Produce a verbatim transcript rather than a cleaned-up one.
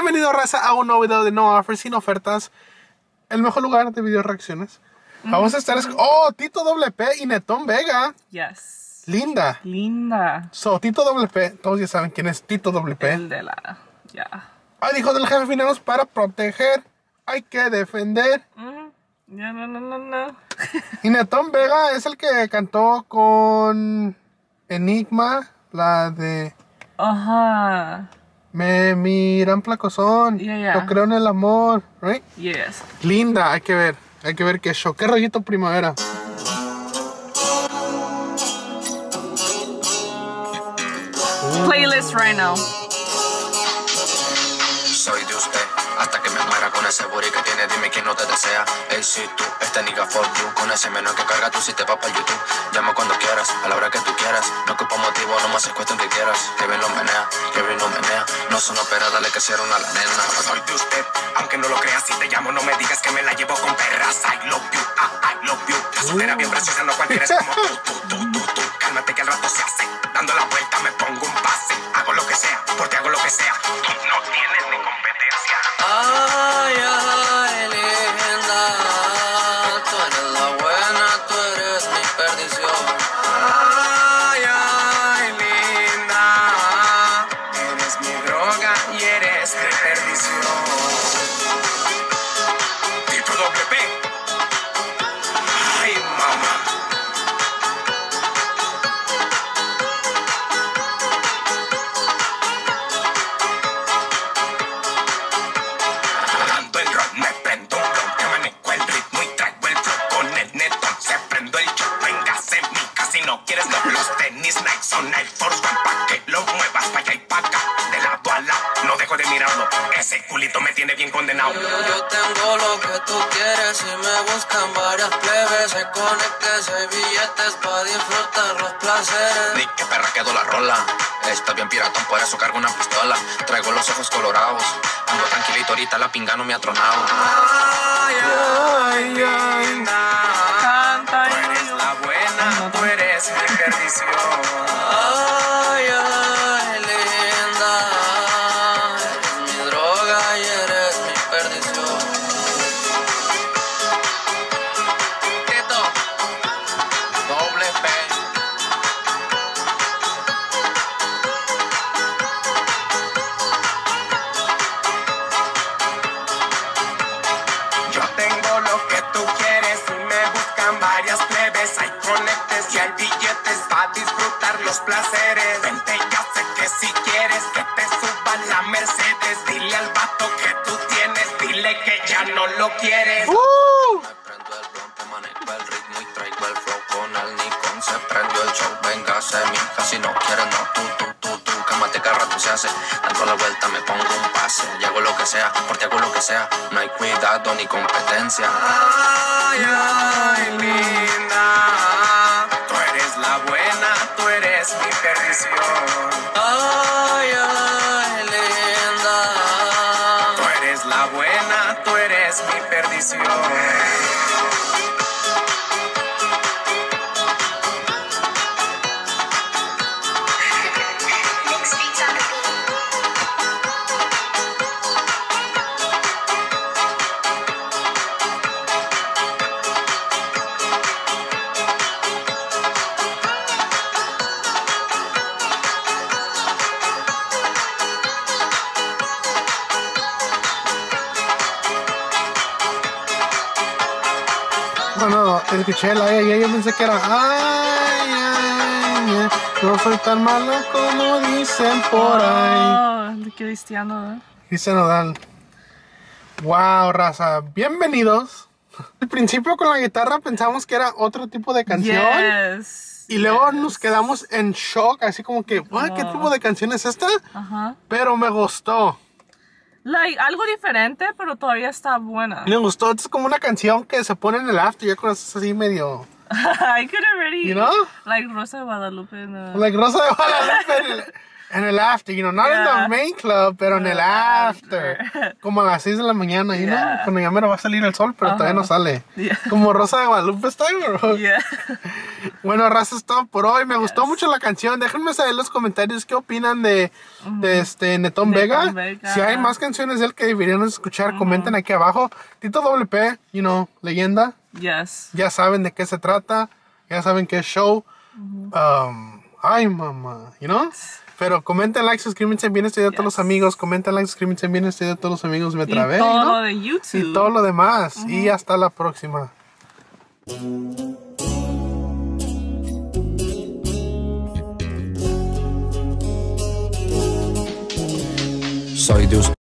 Bienvenido, raza, a un nuevo video de No Offers Sin Ofertas, el mejor lugar de video reacciones. Mm-hmm. Vamos a estar... Oh, Tito W P y Netón Vega. Yes. Linda. Linda. So, Tito W P, todos ya saben quién es Tito W P. El de la... Ya. Yeah. Ay, dijo del jefe finanos, para proteger hay que defender. Mm. Ya, no, no, no, no. Y Netón Vega es el que cantó con Enigma, la de... Ajá. Me miran placosón, yeah, yeah. Yo creo en el amor, right? Yes. Linda, hay que ver, hay que ver qué show, qué rollito primavera. Playlist right now. Soy de usted, hasta que me muera con ese booty que tiene, dime quién no te desea. Hey, si tú, este nigga for you, con ese menor que carga tú si te vas para YouTube. Llama cuando quieras, a la hora que tú quieras. No ocupa motivo, nomás es cuestión que quieras. Que bien lo menea, que bien lo menea. No son opera, dale que cierra una la nena. Soy de usted, aunque no lo creas, si te llamo no me digas que me la llevo con perras. I love you, ah, I love you. La soltera bien preciosa, no cualquiera es como tú, tú, tú, tú, tú. Cálmate que al rato se hace. Dando la vuelta me pongo un pase. Hago lo que sea, porque hago lo que sea. Tú no tienes ni competencia. Ay, ay, linda. Tú eres la buena, tú eres mi perdición. Ay, ay, linda. Eres mi droga y eres mi perdición. Tito W P. Ay, mamá. Dando el rock me prendo un ron, que manejo el ritmo y traigo el flow con el Netón. Se prendo el show, véngase mi casa si no quieres no. Los tenis Nike son Air Force One pa' que lo muevas pa' allá y pa' acá. De lado a lado, no dejo de mirarlo. Ese culito me tiene bien condenado. Yo tengo lo que tú quieres y me buscan varias plebes. Se conectes, hay billetes pa' disfrutar los placeres. Ni que perra quedó la rola. Está bien piratón, por eso cargo una pistola. Traigo los ojos colorados. Ando tranquilito, ahorita la pinga no me ha tronado. Ay, ay, ay, linda. Canta Tú eres la buena, tú eres mi perdición. Ay, ay, linda. Eres mi droga y eres mi perdición. Tito W P. Yo tengo lo que tú quieres y me buscan varias plebes. Hay conectes y hay billetes para disfrutar los placeres. Vente, ya sé que si quieres que te suba la Mercedes. Dile al vato que tú tienes, dile que ya no lo quieres. Uh. Me prendo el ron, te manejo el ritmo y traigo el flow con el Nikon. Se prendió el show, véngase mija, si no quieres no, tú, tú, tú, tú. Cámate que al rato se hace, dando la vuelta me pongo un pase. Y hago lo que sea, porque hago lo que sea. No hay cuidado ni competencia. Ay, ay, linda. Tú eres la buena, tú eres mi perdición. Ay, ay, linda. Tú eres la buena, tú eres mi perdición. Bueno, escuché la ay, ay, yo pensé que era ay, ay, ay, no soy tan malo como dicen por ahí. Oh, qué cristiano, ¿eh? Dice Nodal. Wow, raza, bienvenidos. Al principio con la guitarra pensamos que era otro tipo de canción. Yes. Y luego yes. nos quedamos en shock, así como que, "What, ¿qué tipo de canción es esta?" Ajá. Pero me gustó. Like, algo diferente, pero todavía está buena. Me gustó, es como una canción que se pone en el after, ya conoces así medio... I could already... You know? Like Rosa de Guadalupe. No. Like Rosa de Guadalupe. En el after, you know, not in Yeah. the main club, pero en el after. after. Como a las seis de la mañana, you know, Yeah. cuando ya me va a salir el sol, pero Ajá. todavía no sale. Yeah. Como Rosa de Guadalupe está, bro. Yeah. Bueno, raza, es todo por hoy. Me gustó mucho la canción. Déjenme saber en los comentarios qué opinan de, de este Netón Vega. Netón Vega. Si hay más canciones de él que deberían escuchar, comenten aquí abajo. Tito W P, you know, leyenda. Yes. Ya saben de qué se trata. Ya saben qué es show. Um, ay, mamá, you know. Pero comenten, like, suscríbanse bien este video a todos los Yes. amigos. Comenten, like, suscríbanse bien este video a todos los amigos. Me Y trabé, todo you know? lo de YouTube. Y todo lo demás. Y hasta la próxima. Soy Dios.